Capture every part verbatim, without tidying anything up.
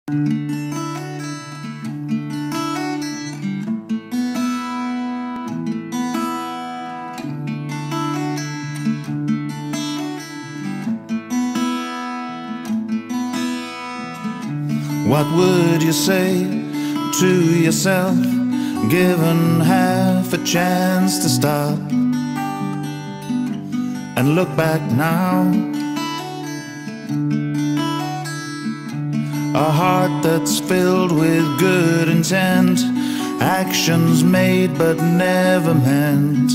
What would you say to yourself, given half a chance to stop and look back now? A heart that's filled with good intent, actions made but never meant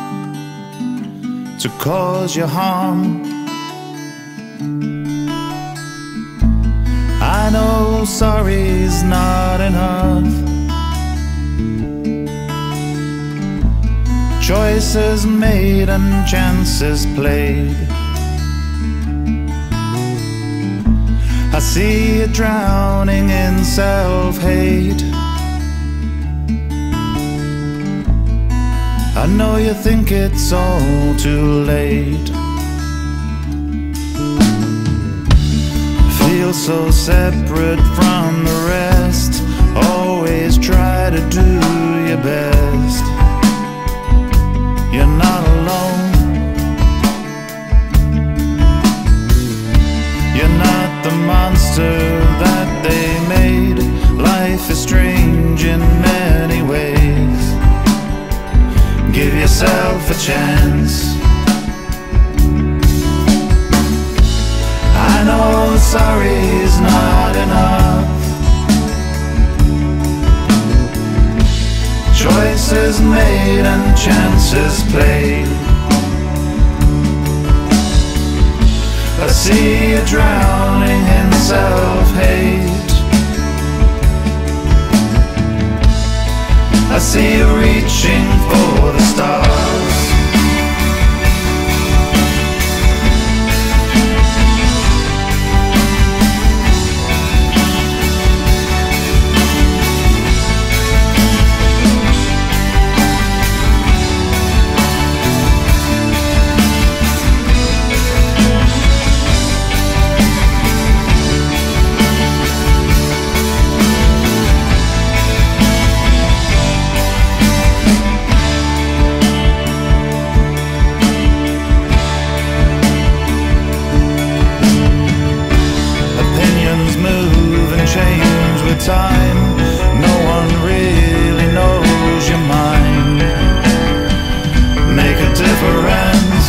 to cause you harm. I know sorry's not enough. Choices made and chances played. I see you drowning in self-hate. I know you think it's all too late. Feel so separate from the rest. Always try to do your best. You're not alone. You're not the monster that they made. Life is strange in many ways. Give yourself a chance. I know sorry's not enough. Choices made and chances played. I see you drowning in self-hate. I see you reaching for the stars. Change with time. No one really knows your mind. Make a difference.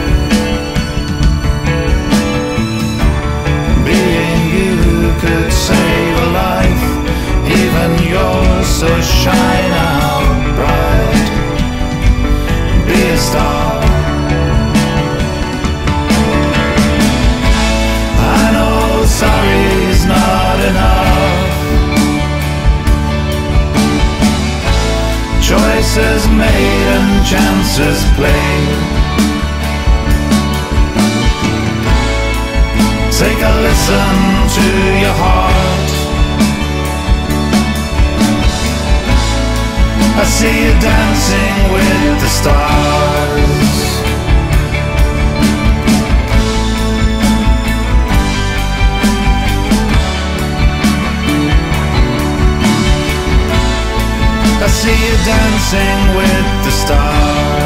Being you could save a life, even yours, so shine out bright. Be a star. I know sorry's not enough. Choices made and chances played. Take a listen to your heart. I see you dancing with the stars. I see you dancing with the stars.